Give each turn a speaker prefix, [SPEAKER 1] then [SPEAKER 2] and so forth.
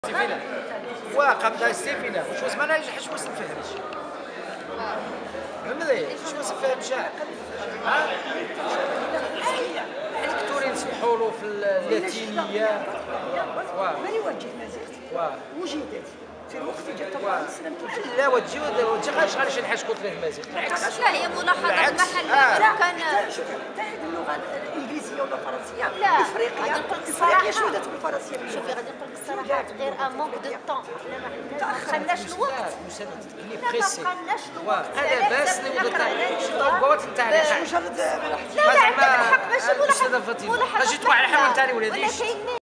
[SPEAKER 1] فينا وقبل ستيفينا شو اسمه انا حش ما نفهمش فهمتي شو ما نفهمش ها الكتورين نسمحوا له في اللاتينيه
[SPEAKER 2] ماني وجه مازال وجدت في الوقت جات طبعا السلام
[SPEAKER 1] لا وتجي غير شي نحاش كنت فيه المزيد
[SPEAKER 3] لا هي ملاحظه محليه كان
[SPEAKER 2] شوف حتى اللغه الانجليزيه ولا الفرنسيه
[SPEAKER 3] لا
[SPEAKER 2] افريقيا شودت بالفرنسيه
[SPEAKER 3] شوفي غادي نقول لك الصراحه غير ان مونك دو طون ما خلناش الوقت
[SPEAKER 1] لا
[SPEAKER 3] ما خلناش الوقت
[SPEAKER 1] هذا باس الضوابط نتاع
[SPEAKER 2] مجرد
[SPEAKER 3] لا عندك الحق ماشي ملاحظه
[SPEAKER 1] اجيت واحد الحيوان ثاني ولادي
[SPEAKER 3] ولكن